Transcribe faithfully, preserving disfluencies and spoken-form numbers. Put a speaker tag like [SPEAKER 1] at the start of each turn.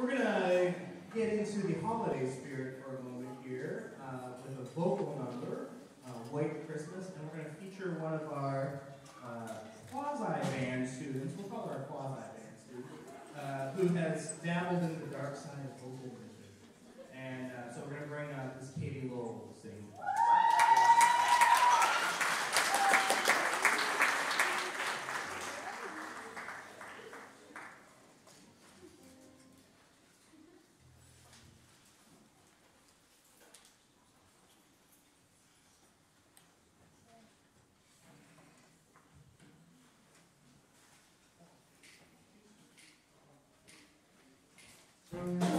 [SPEAKER 1] We're going to get into the holiday spirit for a moment here uh, with a vocal number, uh, White Christmas, and we're going to feature one of our uh, quasi-band students, we'll call her a quasi-band student, uh, who has dabbled in the dark side of vocal music. And uh, so we're going to bring uh, this Katie Lowell to sing. Mm-hmm.